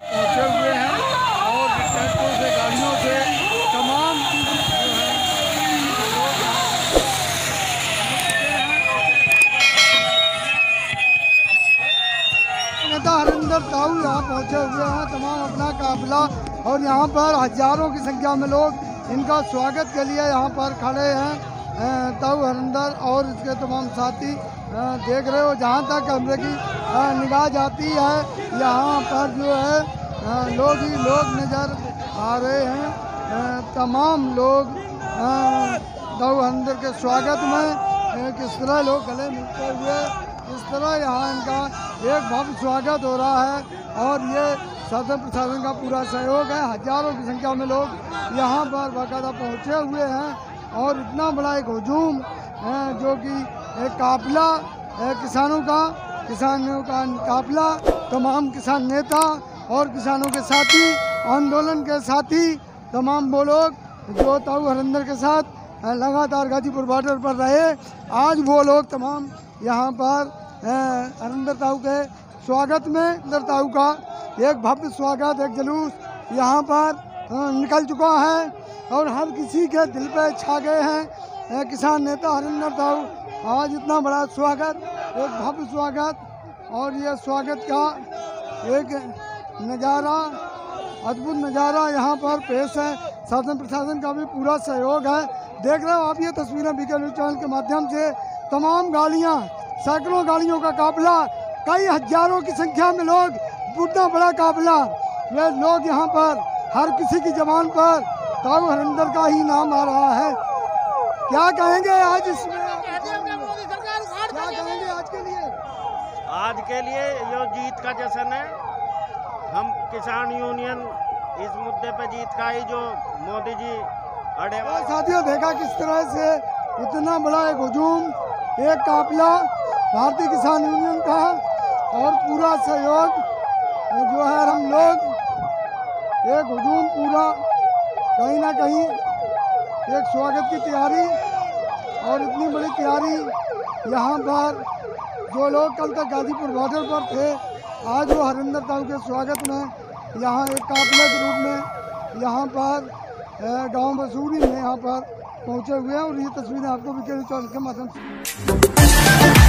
पहुँचे हुए हैं और ट्रैक्टरों से, गाड़ियों से तमाम जो है नेता हरिंदर ताऊ यहाँ पहुँचे हुए हैं, तमाम अपना काफिला, और यहाँ पर हजारों की संख्या में लोग इनका स्वागत के लिए यहाँ पर खड़े हैं। ताऊ हरिंदर और इसके तमाम साथी देख रहे हो, जहाँ तक कैमरे की निगाह जाती है यहाँ पर जो है लोग ही लोग नज़र आ रहे हैं। तमाम लोग ताऊ हरिंदर के स्वागत में किस तरह लोग गले मिलते हुए, इस तरह यहाँ इनका एक भव्य स्वागत हो रहा है और ये शासन प्रशासन का पूरा सहयोग है। हजारों की संख्या में लोग यहाँ पर बाकायदा पहुँचे हुए हैं और इतना बड़ा एक हुजूम जो कि एक काफिला किसानों का काफिला, तमाम किसान नेता और किसानों के साथी, आंदोलन के साथी, तमाम वो लोग जो ताऊ हरिंदर के साथ लगातार गाजीपुर बॉर्डर पर रहे, आज वो लोग तमाम यहाँ पर हरिंदर ताऊ के स्वागत में, हरिंदर ताऊ का एक भव्य स्वागत, एक जुलूस यहाँ पर निकल चुका है और हर किसी के दिल पे छा गए हैं किसान नेता हरिंदर ताऊ। आज इतना बड़ा स्वागत, एक भव्य स्वागत, और ये स्वागत का एक नज़ारा, अद्भुत नज़ारा यहाँ पर पेश है। शासन प्रशासन का भी पूरा सहयोग है। देख रहे हो आप ये तस्वीरें बीके न्यूज़ चैनल के माध्यम से, तमाम गाड़ियाँ, सैकड़ों गाड़ियों का काफिला, कई हजारों की संख्या में लोग, इतना बड़ा काफिला, ये लोग यहाँ पर हर किसी की जबान पर ताऊ हरिंदर का ही नाम आ रहा है। क्या कहेंगे आज इसमें, क्या कहेंगे आज के लिए? आज के लिए जो जीत का जश्न है, हम किसान यूनियन इस मुद्दे पे जीत का ही जो मोदी जी अड़े। साथियों देखा किस तरह से इतना बड़ा एक हुजूम, एक काफिला भारतीय किसान यूनियन का और पूरा सहयोग जो है, हम लोग एक हुजूम पूरा कहीं ना कहीं एक स्वागत की तैयारी, और इतनी बड़ी तैयारी यहाँ पर जो लोग कल तक गाजीपुर बॉर्डर पर थे, आज वो हरिंदर ताऊ के स्वागत में यहाँ एक काफिले के रूप में यहाँ पर गांव बसूरी में यहाँ पर पहुँचे हुए हैं। और ये तस्वीरें आपको भी के माध्यम से